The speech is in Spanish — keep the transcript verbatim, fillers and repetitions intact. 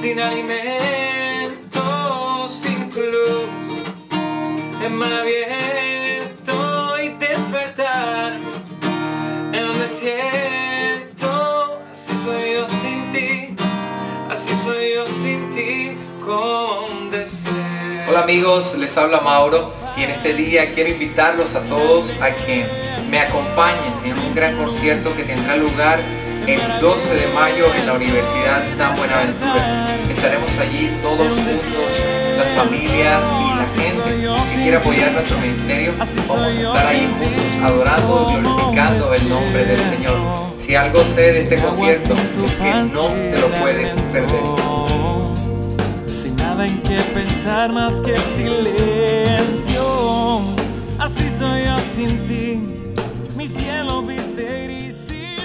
sin alimento, sin luz, en mar abierto y despertar en un desierto. Así soy yo sin ti, así soy yo sin ti, como un desierto. Hola amigos, les habla Mauro y en este día quiero invitarlos a todos a que me acompañen en un gran concierto que tendrá lugar el doce de mayo en la Universidad San Buenaventura. Estaremos allí todos juntos, las familias y la gente que quiera apoyar nuestro ministerio. Vamos a estar ahí juntos adorando y glorificando el nombre del Señor. Si algo sé de este concierto es que no te lo puedes perder. Sin nada en que pensar más que el silencio. Así soy yo sin ti, mi cielo viste gris.